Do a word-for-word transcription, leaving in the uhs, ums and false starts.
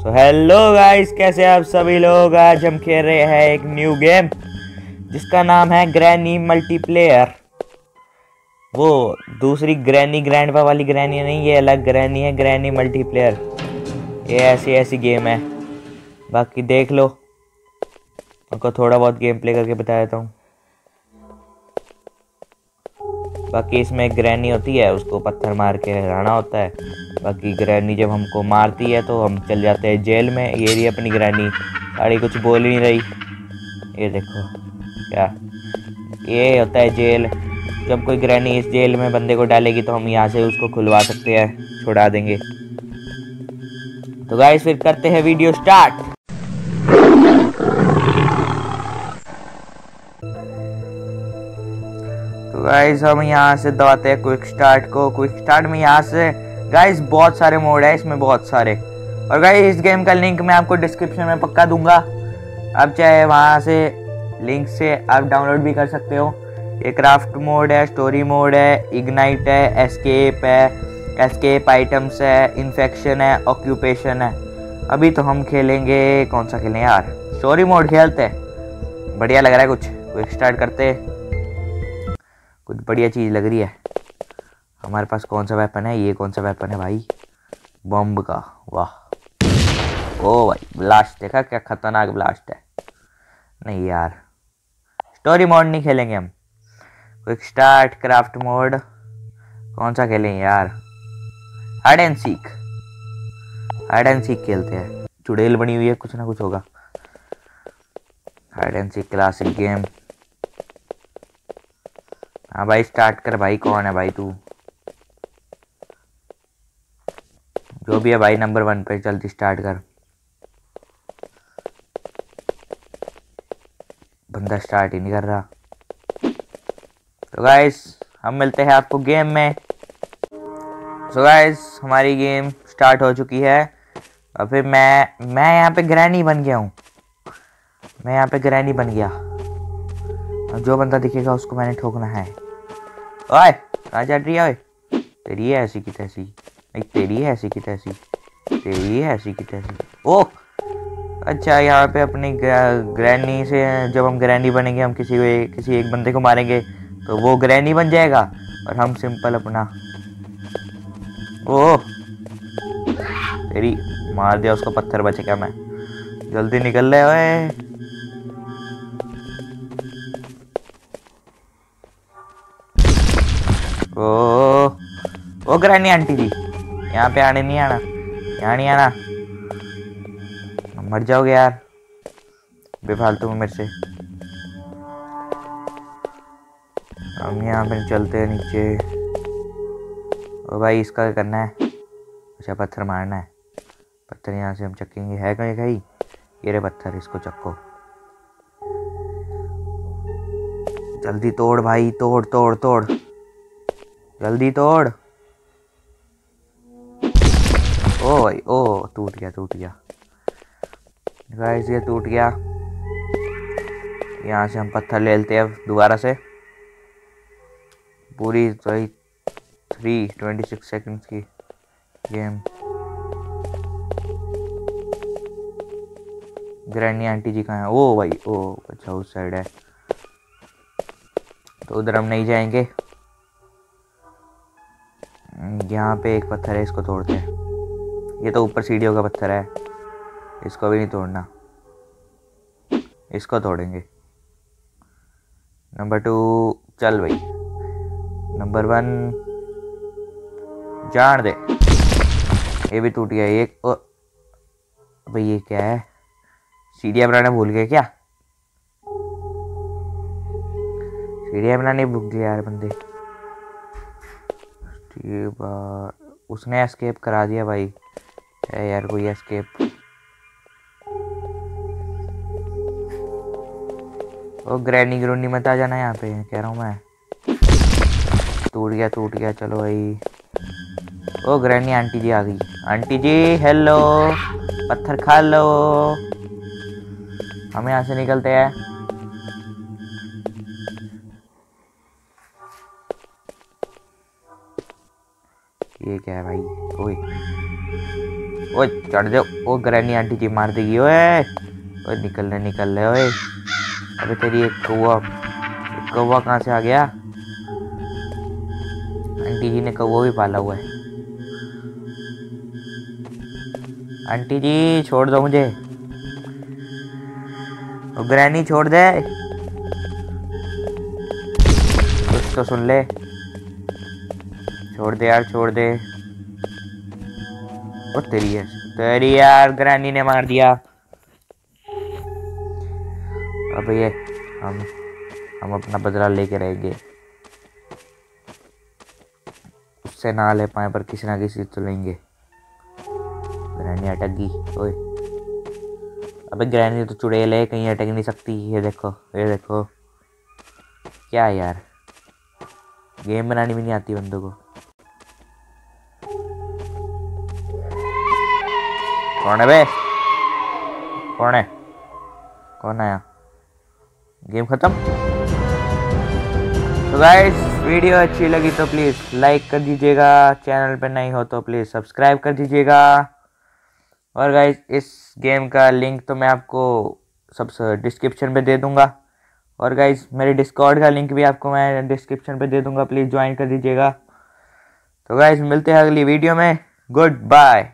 So hello guys, कैसे आप सभी लोग। आज हम खेल रहे हैं एक न्यू गेम जिसका नाम है ग्रैनी मल्टीप्लेयर। वो दूसरी ग्रैनी ग्रैंडपा वाली ग्रैनी नहीं, ये अलग ग्रैनी है, ग्रैनी मल्टीप्लेयर। ये ऐसी ऐसी गेम है, बाकी देख लो। आपको थोड़ा बहुत गेम प्ले करके बता देता हूँ। बाकी इसमें एक ग्रैनी होती है, उसको पत्थर मार के हराना होता है। बाकी ग्रैनी जब हमको मारती है तो हम चल जाते हैं जेल में। ये रही अपनी ग्रैनी, साड़ी कुछ बोल ही नहीं रही। ये देखो क्या, ये होता है जेल। जब कोई ग्रैनी इस जेल में बंदे को डालेगी तो हम यहाँ से उसको खुलवा सकते हैं, छुड़ा देंगे। तो गाइस फिर करते हैं वीडियो स्टार्ट। तो गाइस हम यहाँ से दबाते हैं क्विक स्टार्ट को। क्विक स्टार्ट में यहाँ से गाइस बहुत सारे मोड है इसमें, बहुत सारे। और गाइस इस गेम का लिंक मैं आपको डिस्क्रिप्शन में पक्का दूंगा, आप चाहे वहाँ से लिंक से आप डाउनलोड भी कर सकते हो। ये क्राफ्ट मोड है, स्टोरी मोड है, इग्नाइट है, एस्केप है, एस्केप आइटम्स है, इन्फेक्शन है, ऑक्यूपेशन है। अभी तो हम खेलेंगे, कौन सा खेलें यार, स्टोरी मोड खेलते हैं, बढ़िया लग रहा है कुछ। क्विक स्टार्ट करते हैं, कुछ बढ़िया चीज़ लग रही है। हमारे पास कौन सा वेपन है, ये कौन सा वेपन है भाई, बॉम्ब का, वाह। ओ भाई ब्लास्ट, देखा क्या खतरनाक ब्लास्ट है। नहीं यार, स्टोरी मोड नहीं खेलेंगे हम। क्विक स्टार्ट, क्राफ्ट मोड, कौन सा खेलें यार, hide and seek. Hide and seek खेलते हैं, चुड़ैल बनी हुई है, कुछ ना कुछ होगा। Hide and seek classic game. हाँ भाई स्टार्ट कर भाई, कौन है भाई तू, जो भी है भाई नंबर वन पे, जल्दी स्टार्ट कर। बंदा स्टार्ट ही नहीं कर रहा। तो गाइस हम मिलते हैं आपको गेम में। सो गाइस हमारी गेम स्टार्ट हो चुकी है। और फिर मैं मैं यहाँ पे ग्रैनी बन गया हूँ, मैं यहाँ पे ग्रैनी बन गया। और जो बंदा दिखेगा उसको मैंने ठोकना है। ओए कहाँ जा रही है, ओए तेरी है ऐसी की तैसी, नहीं तेरी है ऐसी की तैसी, तेरी है ऐसी की तैसी। ओह अच्छा, यहाँ पे अपनी ग्रैनी से जब हम ग्रैनी बनेंगे, हम किसी को किसी एक बंदे को मारेंगे तो वो ग्रैनी बन जाएगा और हम सिंपल अपना। ओह तेरी, मार दिया उसको, पत्थर बचे क्या मैं, जल्दी निकल रहे ओए। ओ ओ ग्रैनी आंटी जी, यहाँ पे आने नहीं आना, यहाँ नहीं आना, मर जाओगे यार बेफालतू में मेरे से। हम यहाँ पे चलते हैं नीचे। ओ भाई इसका क्या करना है, अच्छा पत्थर मारना है। पत्थर यहाँ से हम चकेंगे, है कहीं कहीं, ये रे पत्थर, इसको चक्को, जल्दी तोड़ भाई, तोड़ तोड़ तोड़, जल्दी तोड़। ओ भाई ओ टूट गया टूट गया गाइस, ये टूट गया। यहाँ से हम पत्थर ले लेते हैं दोबारा से। पूरी वही थ्री ट्वेंटी सिक्स सेकेंड्स की गेम। ग्रैनी आंटी जी कहाँ है, ओ भाई ओ अच्छा उस साइड है, तो उधर हम नहीं जाएंगे। यहाँ पे एक पत्थर है, इसको तोड़ते हैं। ये तो ऊपर सीढ़ियों का पत्थर है, इसको भी नहीं तोड़ना, इसको तोड़ेंगे। नंबर टू चल भाई, नंबर वन जान दे। ये भी टूट गया एक। भाई ये क्या है, सीढ़ियाँ बनाना भूल गए क्या, सीढ़ियाँ बनाने भूल गए यार बंदे। उसने एस्केप करा दिया भाई, है यार कोई एस्केप। ओ ग्रैनी ग्रोनी मत आ जाना यहाँ पे, कह रहा हूँ मैं। टूट गया टूट गया, चलो भाई। ओ ग्रैनी आंटी जी आ गई, आंटी जी हेलो, पत्थर खा लो। हम यहाँ से निकलते हैं। ये क्या है भाई, ओए ओए चढ़ जाओ। ओ ग्रैनी आंटी जी मार देगी। ओए ओए निकल रहे निकल रहे। ओए अबे तेरी एक कौवा, कौवा कहाँ से आ गया? आंटी जी ने कौवा भी पाला हुआ है। आंटी जी छोड़ दो मुझे। ओ ग्रैनी छोड़ दे, कुछ तो सुन ले। छोड़ दे यार छोड़ दे। ओ तेरी है तेरी यार, ग्रैनी ने मार दिया। अब ये हम हम अपना बदला लेके रहेंगे। उससे ना ले पाए पर किसी ना किसी तो लेंगे। ग्रैनी अटक गई। ओए अबे ग्रैनी तो चुड़ैल है, कहीं अटक नहीं सकती। ये देखो ये देखो क्या यार, गेम बनानी भी नहीं आती बंदों को। कौन है बे? कौन है? कौन आया? गेम खत्म। तो गाइस वीडियो अच्छी लगी तो प्लीज़ लाइक कर दीजिएगा, चैनल पे नहीं हो तो प्लीज़ सब्सक्राइब कर दीजिएगा। और गाइस इस गेम का लिंक तो मैं आपको सबसे डिस्क्रिप्शन पे दे दूंगा। और गाइस मेरे डिस्कॉर्ड का लिंक भी आपको मैं डिस्क्रिप्शन पे दे दूंगा, प्लीज़ ज्वाइन कर दीजिएगा। तो गाइस मिलते हैं अगली वीडियो में। Good bye.